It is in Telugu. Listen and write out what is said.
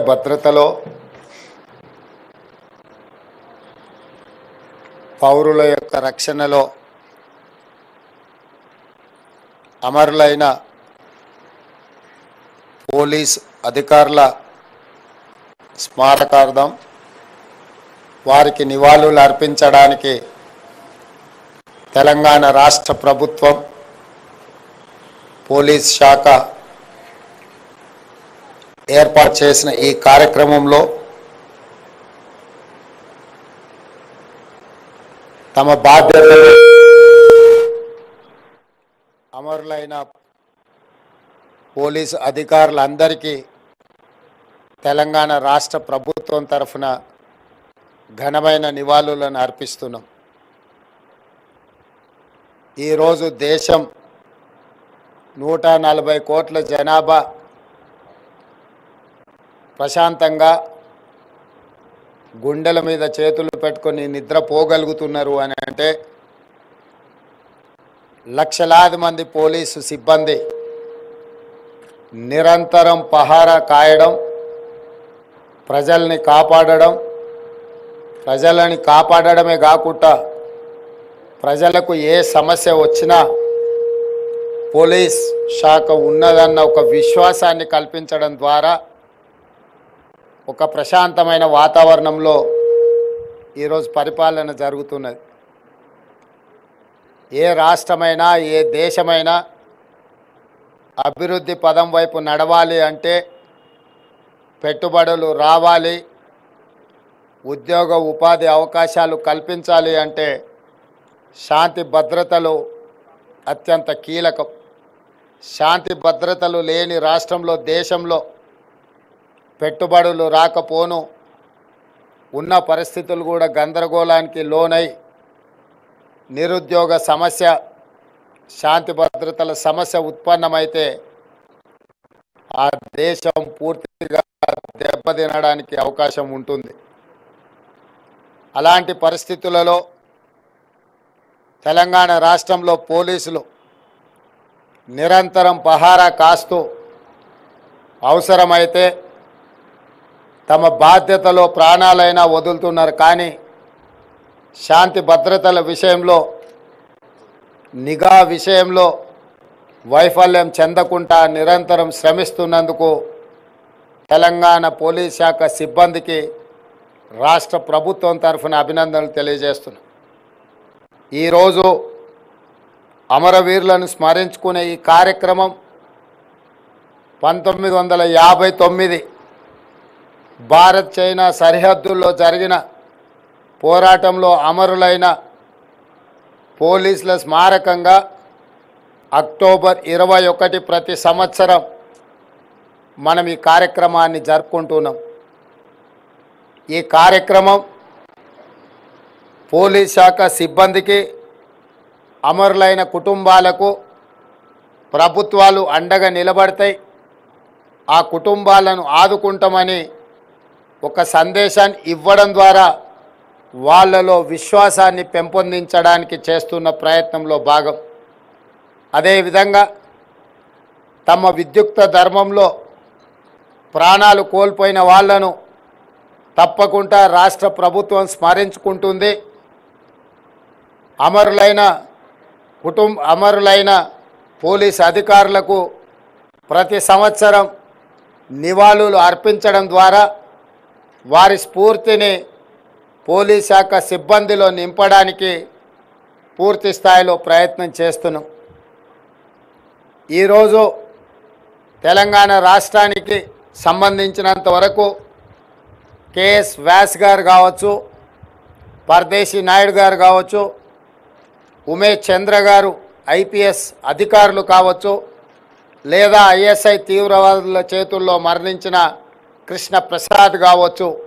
భద్రతలో పౌరుల యొక్క రక్షణలో అమరులైన పోలీస్ అధికారుల స్మారకార్థం వారికి నివాళులు అర్పించడానికి తెలంగాణ రాష్ట్ర ప్రభుత్వం పోలీస్ శాఖ ఏర్పాటు చేసిన ఈ కార్యక్రమంలో తమ బాధ్యతలు అమరులైన పోలీసు అధికారులందరికీ తెలంగాణ రాష్ట్ర ప్రభుత్వం తరఫున ఘనమైన నివాళులను అర్పిస్తున్నాం. ఈరోజు దేశం 140 కోట్ల జనాభా ప్రశాంతంగా గుండెల మీద చేతులు పెట్టుకొని నిద్రపోగలుగుతున్నారు అని అంటే లక్షలాది మంది పోలీసు సిబ్బంది నిరంతరం పహారా కాయడం, ప్రజల్ని కాపాడడమే కాకుండా ప్రజలకు ఏ సమస్య వచ్చినా పోలీస్ శాఖ ఉన్నదన్న ఒక విశ్వాసాన్ని కల్పించడం ద్వారా ఒక ప్రశాంతమైన వాతావరణంలో ఈరోజు పరిపాలన జరుగుతున్నది. ఏ రాష్ట్రమైనా ఏ దేశమైనా అభివృద్ధి పదం వైపు నడవాలి అంటే పెట్టుబడులు రావాలి, ఉద్యోగ ఉపాధి అవకాశాలు కల్పించాలి అంటే శాంతి భద్రతలు అత్యంత కీలకం. శాంతి భద్రతలు లేని రాష్ట్రంలో దేశంలో పెట్టుబడులు రాకపోను, ఉన్న పరిస్థితులు కూడా గందరగోళానికి లోనై నిరుద్యోగ సమస్య, శాంతి భద్రతల సమస్య ఉత్పన్నమైతే ఆ దేశం పూర్తిగా దెబ్బతినడానికి అవకాశం ఉంటుంది. అలాంటి పరిస్థితులలో తెలంగాణ రాష్ట్రంలో పోలీసులు నిరంతరం పహారా కాస్తూ అవసరమైతే తమ బాధ్యతలో ప్రాణాలైనా వదులుతున్నారు. కానీ శాంతి భద్రతల విషయంలో, నిఘా విషయంలో వైఫల్యం చెందకుండా నిరంతరం శ్రమిస్తున్నందుకు తెలంగాణ పోలీస్ శాఖ సిబ్బందికి రాష్ట్ర ప్రభుత్వం తరఫున అభినందనలు తెలియజేస్తున్నాం. ఈరోజు అమరవీరులను స్మరించుకునే ఈ కార్యక్రమం 1959 భారత్ చైనా సరిహద్దుల్లో జరిగిన పోరాటంలో అమరులైన పోలీసుల స్మారకంగా అక్టోబర్ 21 ప్రతి సంవత్సరం మనం ఈ కార్యక్రమాన్ని జరుపుకుంటున్నాం. ఈ కార్యక్రమం పోలీస్ శాఖ సిబ్బందికి, అమరులైన కుటుంబాలకు ప్రభుత్వాలు అండగా నిలబడతాయి, ఆ కుటుంబాలను ఆదుకుంటామని ఒక సందేశాన్ని ఇవ్వడం ద్వారా వాళ్ళలో విశ్వాసాన్ని పెంపొందించడానికి చేస్తున్న ప్రయత్నంలో భాగం. అదేవిధంగా తమ విద్యుక్త ధర్మంలో ప్రాణాలు కోల్పోయిన వాళ్లను తప్పకుండా రాష్ట్ర ప్రభుత్వం స్మరించుకుంటుంది. అమరులైన పోలీస్ అధికారులకు ప్రతి సంవత్సరం నివాళులు అర్పించడం ద్వారా వారి స్ఫూర్తిని పోలీస్ శాఖ సిబ్బందిలో నింపడానికి పూర్తి స్థాయిలో ప్రయత్నం చేస్తున్నాం. ఈరోజు తెలంగాణ రాష్ట్రానికి సంబంధించినంత వరకు కేఎస్ వ్యాస్ గారు కావచ్చు, పరదేశీ నాయుడు గారు కావచ్చు, ఉమేష్ చంద్ర గారు ఐపీఎస్ అధికారులు కావచ్చు, లేదా ఐఎస్ఐ తీవ్రవాదుల చేతుల్లో మరణించిన కృష్ణ ప్రసాద్ కావచ్చు,